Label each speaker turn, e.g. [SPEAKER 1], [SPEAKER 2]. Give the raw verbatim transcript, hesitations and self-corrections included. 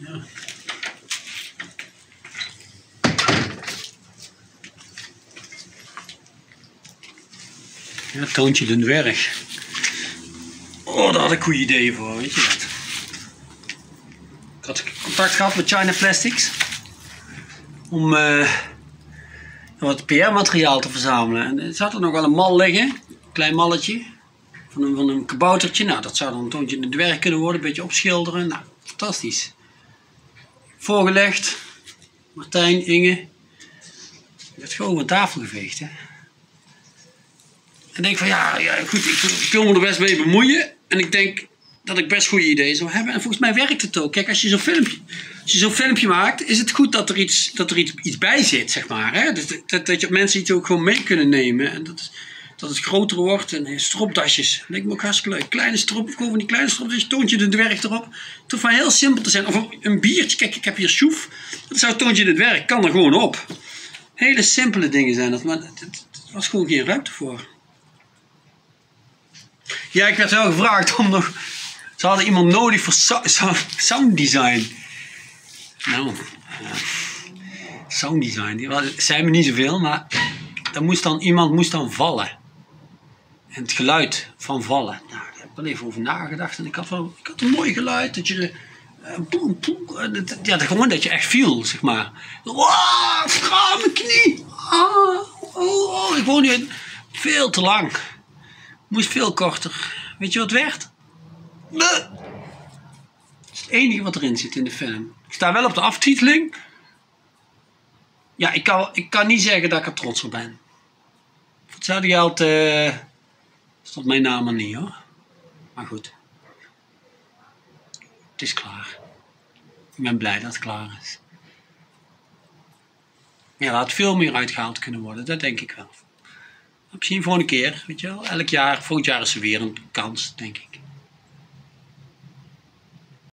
[SPEAKER 1] Ja. Ja, Toontje de Dwerg. Oh, daar had ik goede ideeën voor, weet je dat? Ik had contact gehad met China Plastics om uh, wat P R-materiaal te verzamelen. En er zat er nog wel een mal liggen, een klein malletje van een, van een kaboutertje. Nou, dat zou dan Toontje de Dwerg kunnen worden, een beetje opschilderen. Nou, fantastisch. Voorgelegd, Martijn, Inge. Ik werd gewoon van tafel geveegd, hè. En denk van ja, ja goed, ik, ik wil me er best mee bemoeien. En ik denk dat ik best goede ideeën zou hebben. En volgens mij werkt het ook. Kijk, als je zo'n filmpje, als je zo'n filmpje maakt, is het goed dat er iets, dat er iets, iets bij zit, zeg maar. Hè? Dat, dat, dat je mensen iets ook gewoon mee kunnen nemen. En dat, dat het groter wordt. En stropdasjes. Dat lijkt me ook hartstikke leuk. Kleine strop, gewoon van die kleine stropdasjes. Toontje de Dwerg erop. Het hoeft maar heel simpel te zijn. Of een, een biertje. Kijk, ik heb hier Sjoef. Dat zou Toontje de Dwerg. Kan er gewoon op. Hele simpele dingen zijn dat. Maar er was gewoon geen ruimte voor. Ja, ik werd wel gevraagd om nog... Ze hadden iemand nodig voor so so sound design. Nou, uh, sound design. Die zei me niet zoveel, maar er moest dan, iemand moest dan vallen. En het geluid van vallen. Nou, daar heb ik wel even over nagedacht. En ik had, wel, ik had een mooi geluid. Dat je... Uh, boem, boem, uh, ja, gewoon dat je echt viel, zeg maar. Wow, ah, mijn knie. Ah, oh, oh, ik woon nu veel te lang. Moest veel korter. Weet je wat het werd? Dat is het enige wat erin zit in de film. Ik sta wel op de aftiteling. Ja, ik kan, ik kan niet zeggen dat ik er trots op ben. Voor hetzelfde geld uh, stond mijn naam er niet, hoor. Maar goed. Het is klaar. Ik ben blij dat het klaar is. Ja, er had veel meer uitgehaald kunnen worden. Dat denk ik wel. Misschien volgende keer, weet je wel. Elk jaar, volgend jaar is er weer een kans, denk ik.